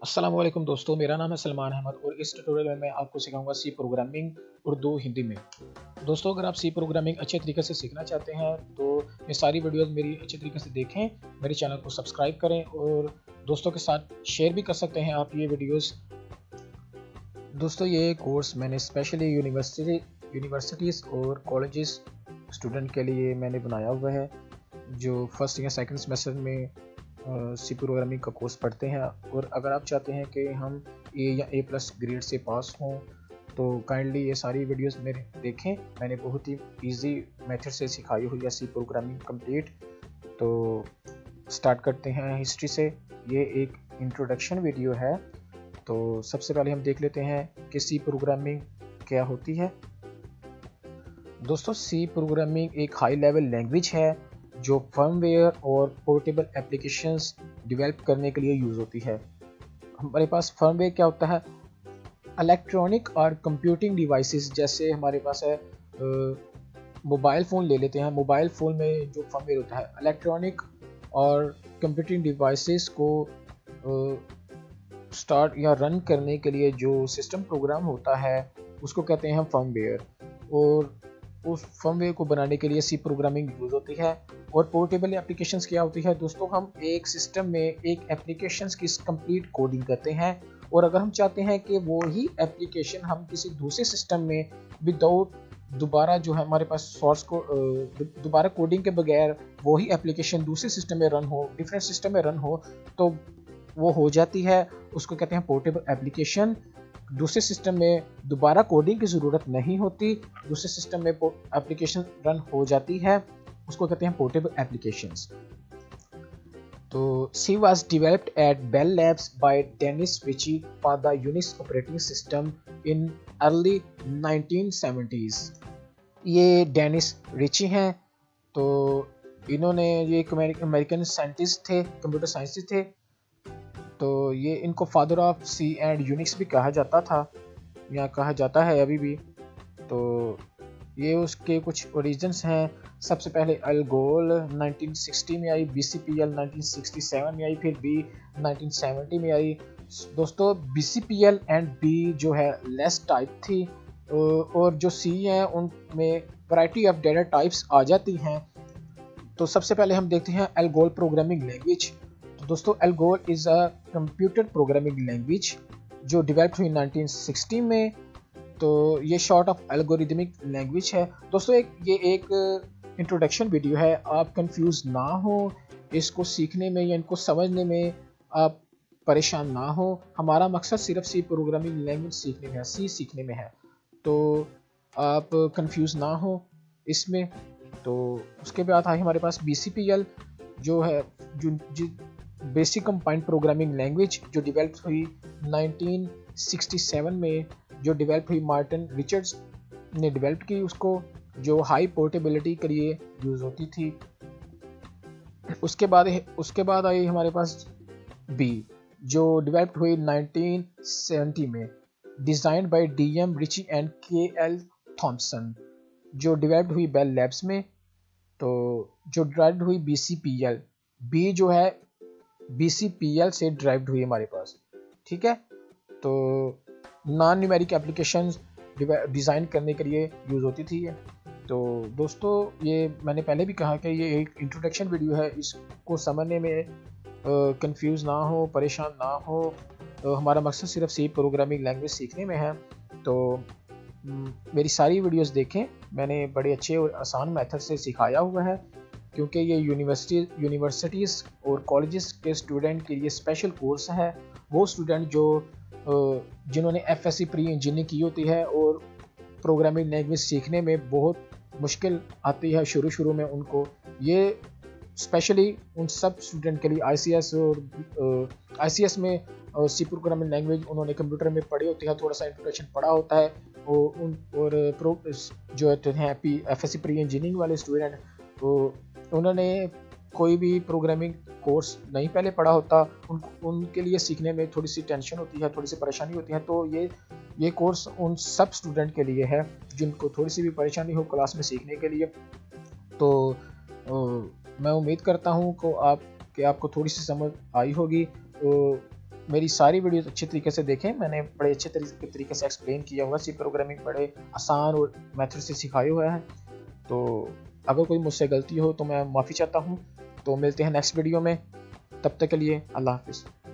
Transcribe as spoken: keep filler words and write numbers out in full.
अस्सलाम वालेकुम दोस्तों, मेरा नाम है सलमान अहमद और इस ट्यूटोरियल में मैं आपको सिखाऊंगा सी प्रोग्रामिंग उर्दू हिंदी में। दोस्तों, अगर आप सी प्रोग्रामिंग अच्छे तरीके से सीखना चाहते हैं तो ये सारी वीडियोस मेरी अच्छे तरीके से देखें, मेरे चैनल को सब्सक्राइब करें और दोस्तों के साथ शेयर भी कर सकते हैं आप ये वीडियोस। दोस्तों, ये कोर्स मैंने स्पेशली यूनिवर्सिटी यूनिवर्सिटीज़ और कॉलेजेस स्टूडेंट के लिए मैंने बनाया हुआ है, जो फर्स्ट या सेकंड सेमेस्टर में सी प्रोग्रामिंग का कोर्स पढ़ते हैं। और अगर आप चाहते हैं कि हम ए या ए प्लस ग्रेड से पास हों तो काइंडली ये सारी वीडियोस मेरे देखें। मैंने बहुत ही इजी मेथड से सिखाई हुई है सी प्रोग्रामिंग कंप्लीट। तो स्टार्ट करते हैं हिस्ट्री से। ये एक इंट्रोडक्शन वीडियो है। तो सबसे पहले हम देख लेते हैं कि सी प्रोग्रामिंग क्या होती है। दोस्तों, सी प्रोग्रामिंग एक हाई लेवल लैंग्वेज है जो फर्मवेयर और पोर्टेबल एप्लीकेशंस डेवलप करने के लिए यूज़ होती है। हमारे पास फर्मवेयर क्या होता है? इलेक्ट्रॉनिक और कंप्यूटिंग डिवाइसेस। जैसे हमारे पास है मोबाइल फ़ोन ले लेते हैं। मोबाइल फ़ोन में जो फर्मवेयर होता है, इलेक्ट्रॉनिक और कंप्यूटिंग डिवाइसेस को स्टार्ट या रन करने के लिए जो सिस्टम प्रोग्राम होता है उसको कहते हैं फर्मवेयर। और उस फर्मवेयर को बनाने के लिए सी प्रोग्रामिंग यूज़ होती है। और पोर्टेबल एप्लीकेशंस क्या होती है? दोस्तों, हम एक सिस्टम में एक एप्लीकेशंस की कंप्लीट कोडिंग करते हैं और अगर हम चाहते हैं कि वो ही एप्लीकेशन हम किसी दूसरे सिस्टम में विदाउट दोबारा जो है हमारे पास सोर्स को दोबारा कोडिंग के बगैर वो ही एप्लीकेशन दूसरे सिस्टम में रन हो, डिफरेंट सिस्टम में रन हो, तो वो हो जाती है। उसको कहते हैं पोर्टेबल एप्लीकेशन। दूसरे सिस्टम में दोबारा कोडिंग की ज़रूरत नहीं होती, दूसरे सिस्टम में एप्लीकेशन रन हो जाती है, उसको कहते हैं पोर्टेबल एप्लीकेशंस। तो C was developed at Bell Labs by Dennis Ritchie for the Unix operating system in early nineteen seventies. ये डेनिस रिची हैं। तो इन्होंने ये एक अमेरिकन साइंटिस्ट थे, कंप्यूटर साइंटिस्ट थे। तो ये इनको father of C and Unix भी कहा जाता था या कहा जाता है अभी भी। तो ये उसके कुछ ओरिजिन्स हैं। सबसे पहले अल्गोल नाइनटीन सिक्सटी में आई, B C P L nineteen sixty seven में आई, फिर बी नाइनटीन सेवेंटी में आई। दोस्तों, B C P L and B जो है लेस टाइप थी और जो सी है उनमें वैरायटी ऑफ डेटा टाइप्स आ जाती हैं। तो सबसे पहले हम देखते हैं अल्गोल प्रोग्रामिंग लैंग्वेज। दोस्तों, ALGOL is a computer programming language जो डेवलप हुई नाइनटीन सिक्सटी में। तो ये शॉर्ट ऑफ एल्गोरिदमिक लैंग्वेज है। दोस्तों, एक ये एक इंट्रोडक्शन वीडियो है, आप कंफ्यूज ना हो इसको सीखने में या इनको समझने में, आप परेशान ना हो। हमारा मकसद सिर्फ सी प्रोग्रामिंग लैंग्वेज सीखने में है, सी सीखने में है। तो आप कंफ्यूज ना हो इसमें। तो उसके बाद आई हमारे पास बी सी पी एल जो है, जो बेसिक कंपाइंड प्रोग्रामिंग लैंग्वेज जो डेवलप हुई नाइनटीन सिक्सटी सेवन में, जो डेवलप हुई मार्टिन रिचर्ड्स ने डेवलप की उसको, जो हाई पोर्टेबिलिटी के लिए यूज़ होती थी। उसके बाद उसके बाद आई हमारे पास बी जो डेवलप हुई नाइनटीन सेवेंटी में, designed by D M Ritchie and K L Thompson, जो डेवलप हुई बेल लैब्स में। तो जो ड्राइव्ड हुई B C P L, B जो है बी सी पी एल से ड्राइव्ड हुई हमारे पास, ठीक है। तो नॉन न्यूमेरिक एप्लीकेशंस डिज़ाइन करने के लिए यूज़ होती थी। तो दोस्तों, ये मैंने पहले भी कहा कि ये एक इंट्रोडक्शन वीडियो है, इसको समझने में कंफ्यूज ना हो, परेशान ना हो। तो हमारा मकसद सिर्फ सी प्रोग्रामिंग लैंग्वेज सीखने में है। तो मेरी सारी वीडियोस देखें, मैंने बड़े अच्छे और आसान मेथड से सिखाया हुआ है, क्योंकि ये यूनिवर्सिटी यूनिवर्सिटीज़ और कॉलेजेस के स्टूडेंट के लिए स्पेशल कोर्स है। वो स्टूडेंट जो जिन्होंने F S C pre engineering की होती है और प्रोग्रामिंग लैंग्वेज सीखने में बहुत मुश्किल आती है शुरू शुरू में उनको, ये स्पेशली उन सब स्टूडेंट के लिए आई सी एस और आई सी एस में सी प्रोग्रामिंग लैंग्वेज उन्होंने कंप्यूटर में पढ़ी होती है, थोड़ा सा इंट्रोडक्शन पढ़ा होता है। और उन और प्रो जो हैं P F S C pre engineering वाले स्टूडेंट, तो उन्होंने कोई भी प्रोग्रामिंग कोर्स नहीं पहले पढ़ा होता, उन उनके लिए सीखने में थोड़ी सी टेंशन होती है, थोड़ी सी परेशानी होती है। तो ये ये कोर्स उन सब स्टूडेंट के लिए है जिनको थोड़ी सी भी परेशानी हो क्लास में सीखने के लिए। तो ओ, मैं उम्मीद करता हूँ को आप कि आपको थोड़ी सी समझ आई होगी। तो मेरी सारी वीडियोस अच्छे तरीके से देखें, मैंने बड़े अच्छे तरीके से एक्सप्लेन किया हुआ, सी प्रोग्रामिंग बड़े आसान और मेथड से सिखाया हुआ है। तो अगर कोई मुझसे गलती हो तो मैं माफ़ी चाहता हूँ। तो मिलते हैं नेक्स्ट वीडियो में, तब तक के लिए अल्लाह हाफिज़।